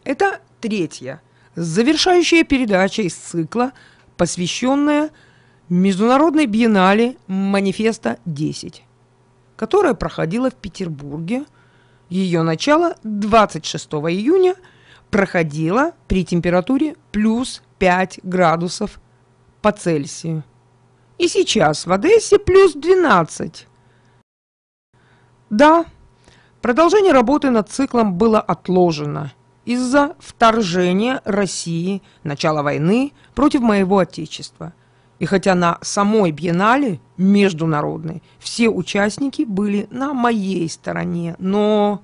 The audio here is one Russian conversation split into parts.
Это третья, завершающая передача из цикла, посвященная Международной биеннале Манифеста-10, которая проходила в Петербурге. Ее начало 26 июня проходило при температуре плюс 5 градусов по Цельсию. И сейчас в Одессе плюс 12. Да, продолжение работы над циклом было отложено из-за вторжения России, начала войны против моего Отечества. И хотя на самой биеннале международной все участники были на моей стороне, но...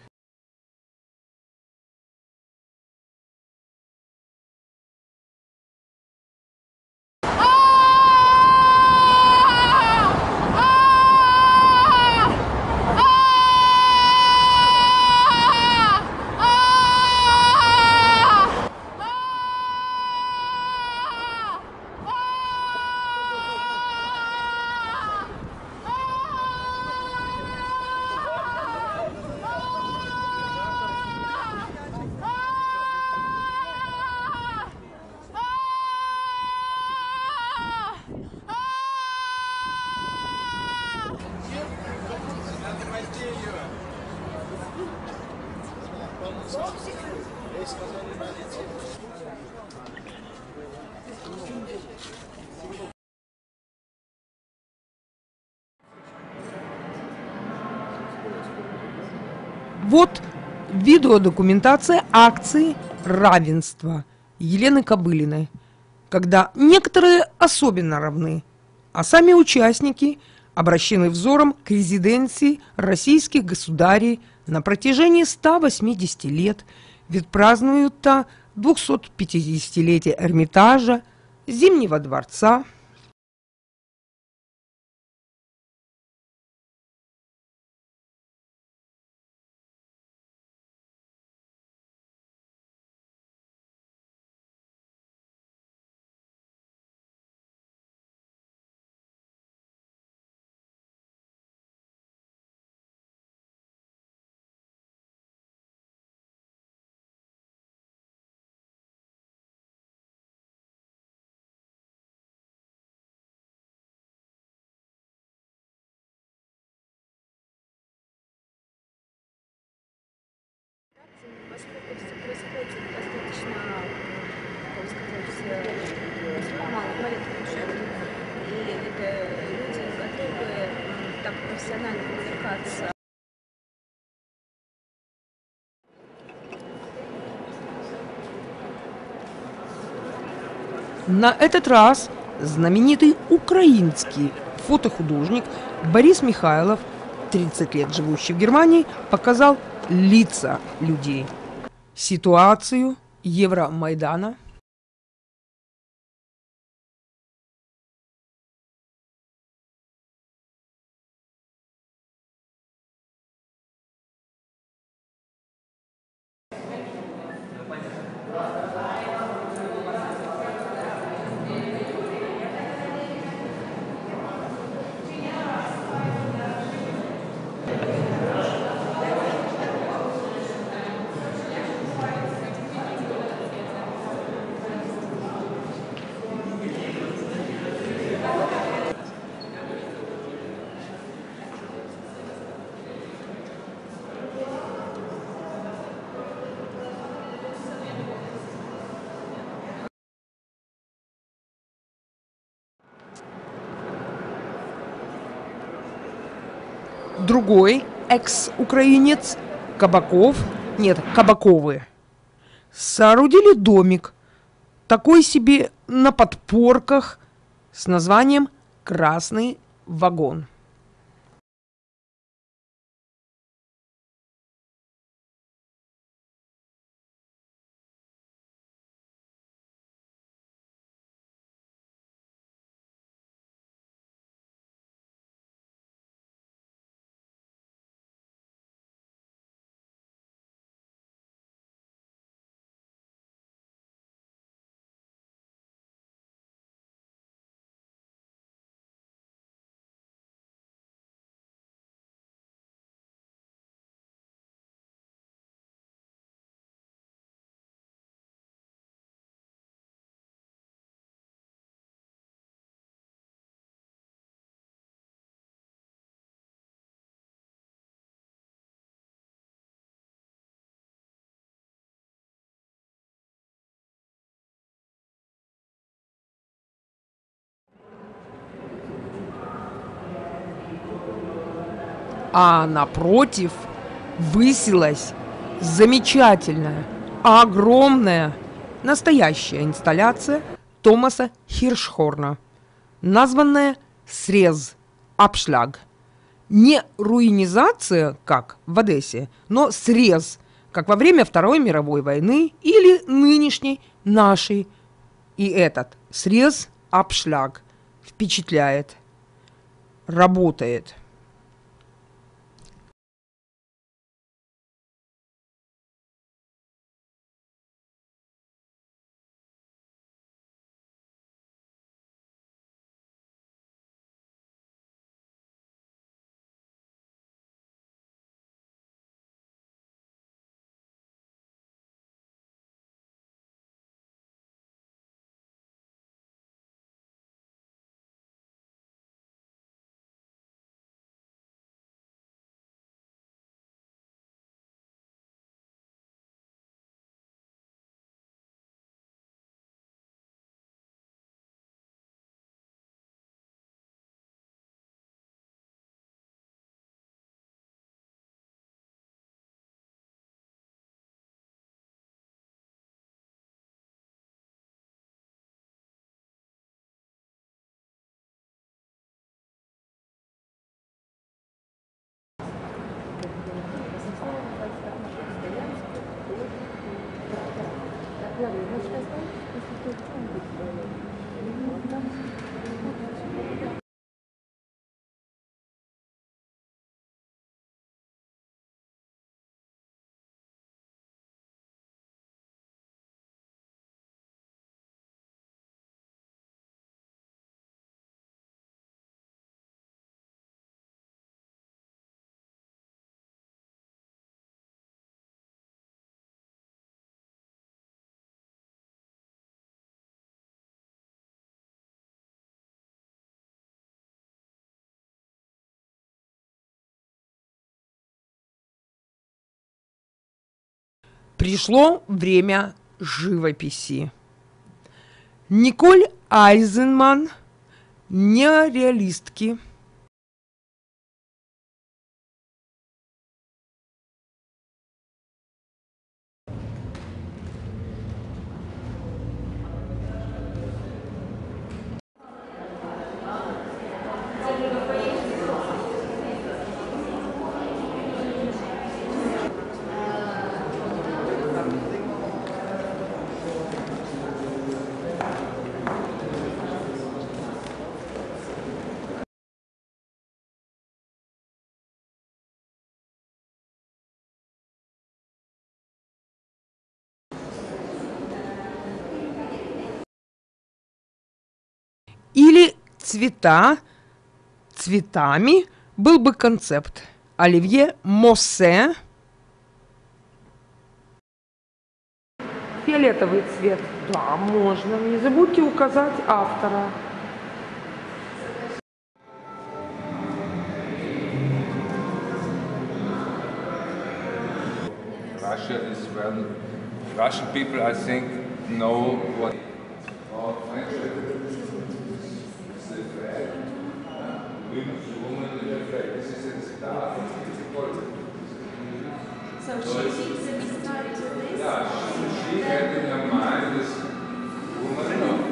Вот видеодокументация акции равенства Елены Кобылиной, когда некоторые особенно равны, а сами участники обращены взором к резиденции российских государей на протяжении 180 лет, ведь празднуют-то 250-летие Эрмитажа, Зимнего дворца. Поскольку все происходит достаточно, как сказать, малопонятным шагом, и это люди, которые так профессионально увлекаться. На этот раз знаменитый украинский фотохудожник Борис Михайлов, 30 лет живущий в Германии, показал лица людей, ситуацию Евромайдана. Другой экс-украинец Кабаковы, соорудили домик, такой себе на подпорках с названием «Красный вагон». а напротив высилась замечательная, огромная, настоящая инсталляция Томаса Хиршхорна, названная «Срез», «Абшлаг». Не руинизация, как в Одессе, но срез, как во время Второй мировой войны или нынешней нашей. И этот срез, Абшлаг, впечатляет, работает. Пришло время живописи. Николь Айзенман, неореалистки. Или цвета цветами был бы концепт. Оливье Моссе. Фиолетовый цвет. Да, можно. Не забудьте указать автора. Russia is well. Russian people, I think, know what. So she needs to be started with this? Yeah, she had in her mind this woman.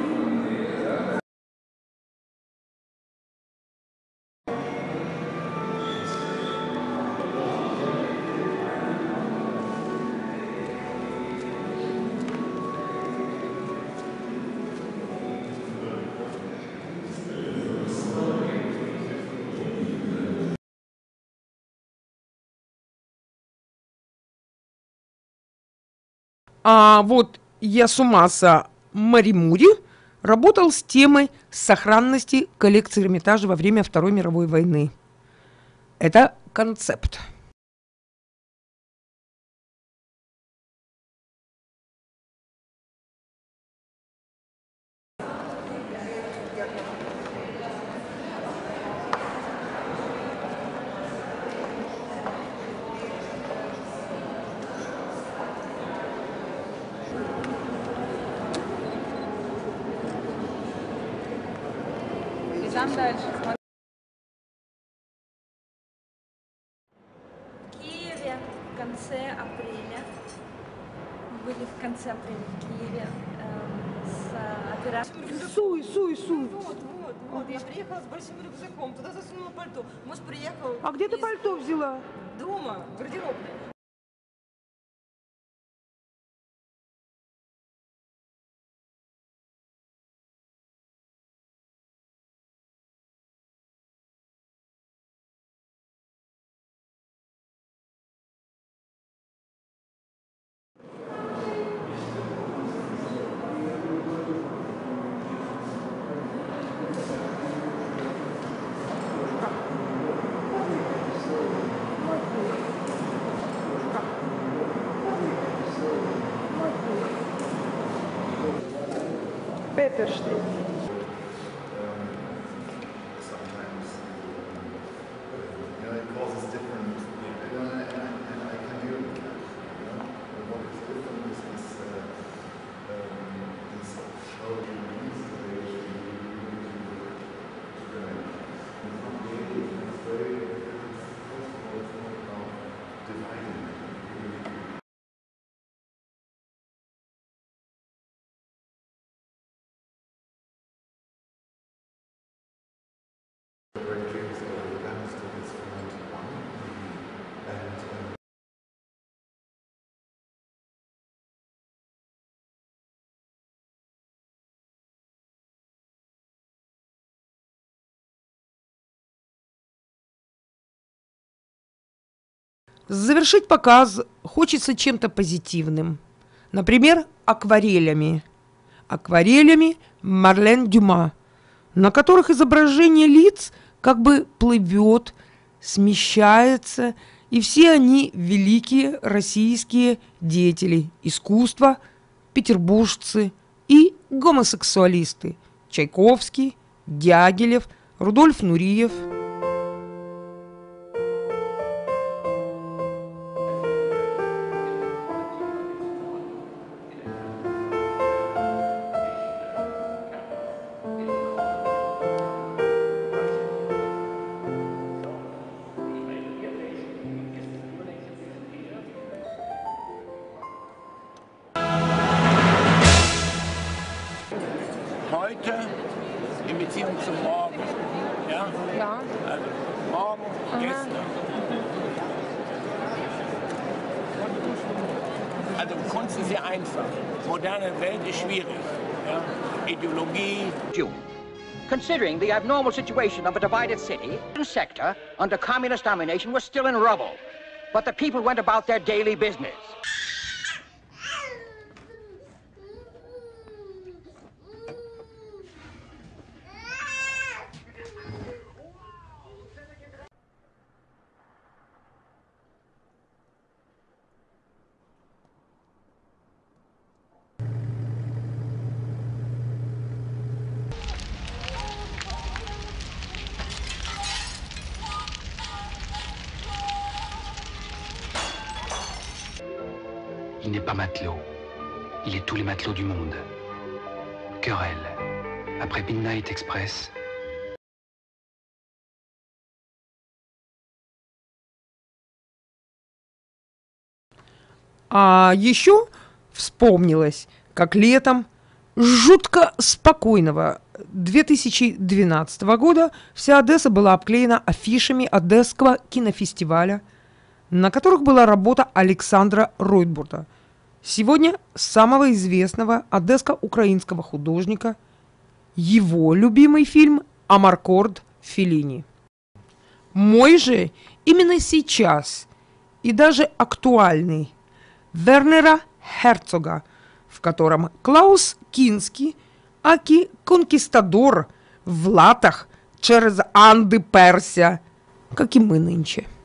А вот Ясумаса Маримури работал с темой сохранности коллекции Эрмитажа во время Второй мировой войны. Это концепт. Идем дальше. собираешь? Суй, суй, суй. Вот, я приехала с большим рюкзаком, туда засунула пальто. Муж приехал А где ты из пальто взяла? дома, в гардеробной. Пепперштрих. Sometimes, it causes different, and I can deal with that, But what is different is this show release that they actually today. It's not really, it's very, first of all, it's not about dividing. Directories the balance tickets for 91 and Завершить показ хочется чем-то позитивным. Например, акварелями. Акварелями Марлен Дюма, на которых изображение лиц как бы плывет, смещается, и все они великие российские деятели искусства, петербуржцы и гомосексуалисты. Чайковский, Дягилев, Рудольф Нуриев. Heute in Beziehung zum Morgen. Ja? Ja. Also morgen, gestern. Also Kunst ist ja einfach. Moderne Welt ist schwierig. Ja? Ideologie. June. Considering the abnormal situation of a divided city, the sector under communist domination was still in rubble. But the people went about their daily business. Il n'est pas matelot. Il est tous les matelots du monde. Querelle. Après Midnight Express. А еще вспомнилось, как летом жутко спокойного 2012 года вся Одесса была обклеена афишами Одесского кинофестиваля, на которых была работа Александра Ройтбурда, сегодня самого известного одесско-украинского художника, его любимый фильм «Амаркорд» Феллини. Мой же именно сейчас и даже актуальный Вернера Херцога, в котором Клаус Кински, аки конкистадор в латах через Анды Перся, как и мы нынче.